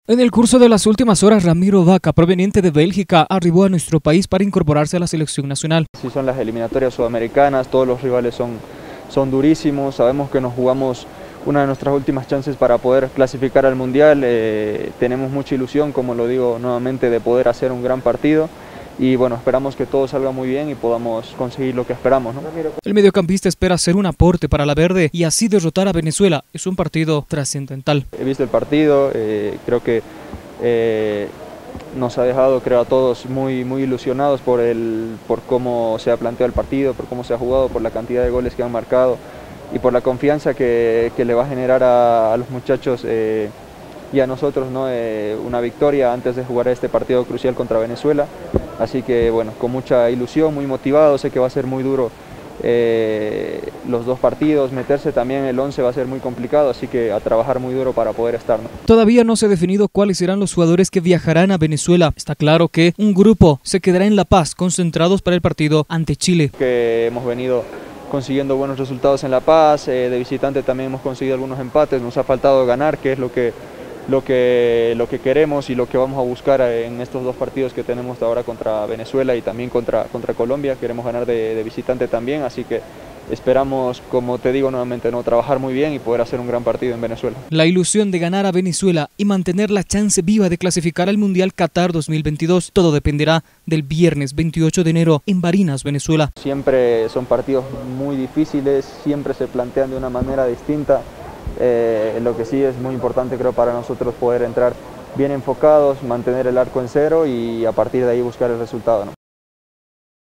En el curso de las últimas horas, Ramiro Vaca, proveniente de Bélgica, arribó a nuestro país para incorporarse a la selección nacional. Sí, son las eliminatorias sudamericanas, todos los rivales son durísimos, sabemos que nos jugamos una de nuestras últimas chances para poder clasificar al Mundial, tenemos mucha ilusión, como lo digo nuevamente, de poder hacer un gran partido. Y bueno, esperamos que todo salga muy bien y podamos conseguir lo que esperamos, ¿no? El mediocampista espera hacer un aporte para la verde y así derrotar a Venezuela. Es un partido trascendental. He visto el partido, creo que nos ha dejado, creo, a todos muy ilusionados por cómo se ha planteado el partido, por cómo se ha jugado, por la cantidad de goles que han marcado y por la confianza que le va a generar a los muchachos y a nosotros, ¿no? Una victoria antes de jugar este partido crucial contra Venezuela. Así que bueno, con mucha ilusión, muy motivado, sé que va a ser muy duro los dos partidos, meterse también en el 11 va a ser muy complicado, así que a trabajar muy duro para poder estar, ¿no? Todavía no se ha definido cuáles serán los jugadores que viajarán a Venezuela. Está claro que un grupo se quedará en La Paz, concentrados para el partido ante Chile. Que hemos venido consiguiendo buenos resultados en La Paz, de visitante también hemos conseguido algunos empates, nos ha faltado ganar, que es lo que queremos y lo que vamos a buscar en estos dos partidos que tenemos ahora contra Venezuela y también contra Colombia. Queremos ganar de visitante también, así que esperamos, como te digo nuevamente, ¿no? Trabajar muy bien y poder hacer un gran partido en Venezuela. La ilusión de ganar a Venezuela y mantener la chance viva de clasificar al Mundial Qatar 2022, todo dependerá del viernes 28 de enero en Barinas, Venezuela. Siempre son partidos muy difíciles, siempre se plantean de una manera distinta. Lo que sí es muy importante, creo, para nosotros poder entrar bien enfocados, mantener el arco en cero y a partir de ahí buscar el resultado, ¿no?